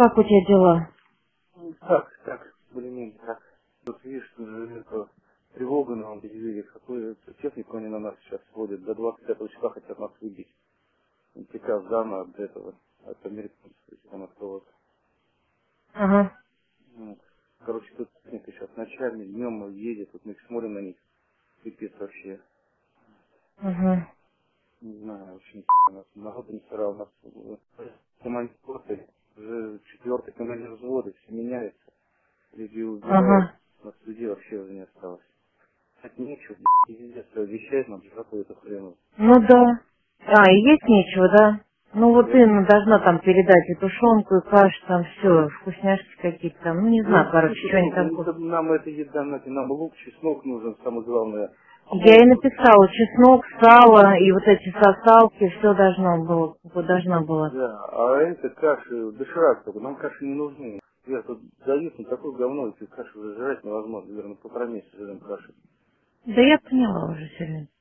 как у тебя дела? Так, более-менее так. Вот видишь, это тревога на телевизоре, какую технику они на нас сейчас сводят, до 25 числа хотят нас выбить. Приказ дан от этого, от американцев, если там откроют. Ага, Вот. Короче, тут техника сейчас ночами, днем едет, вот мы смотрим на них, пипец вообще. ага, Не знаю, вообще нас народ не старал, нас командир роты, уже 4-й командир взвода, все меняется, люди убирают, ага. у нас людей вообще уже не осталось. Так нечего, пиздец, вещать нам какую-то хрену. Ну да. А, и есть нечего, да? Ну вот Я, Инна должна там передать и тушенку, и кашу, там все, вкусняшки какие-то там. Ну не знаю, короче, что они там будут. нам эта еда, нам лук, чеснок нужен, самое главное. Я Хлеб, ей написала чеснок, сало и вот эти сосалки, все должно было, должна была. да, а это каши, доширак только, нам каши не нужны. Я тут дают на такое говно, эти каши уже жрать невозможно, наверное, 1,5 месяца жрем каши. Да я поняла уже, Сергей.